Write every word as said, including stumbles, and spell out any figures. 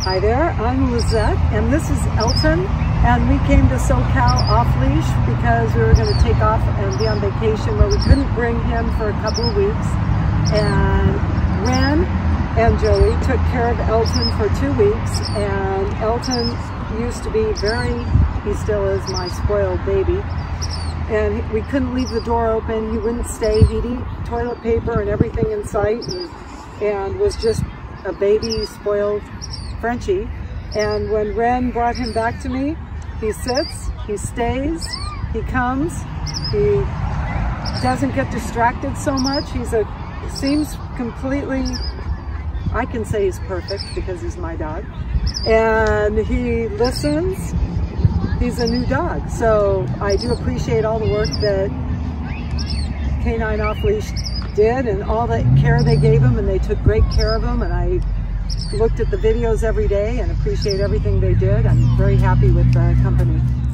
Hi there, I'm Lizette, and this is Elton, and we came to SoCal off-leash because we were going to take off and be on vacation where we couldn't bring him for a couple of weeks. And Reine and Joey took care of Elton for two weeks, and Elton used to be very, he still is my spoiled baby, and we couldn't leave the door open. He wouldn't stay. He'd eat toilet paper and everything in sight, and, and was just a baby spoiled Frenchie. And when Reine brought him back to me, he sits, he stays, he comes, he doesn't get distracted so much. He's a, seems completely, I can say he's perfect because he's my dog. And he listens. He's a new dog. So I do appreciate all the work that Canine Off Leash did and all the care they gave him, and they took great care of him, and I looked at the videos every day and appreciate everything they did. I'm very happy with the company.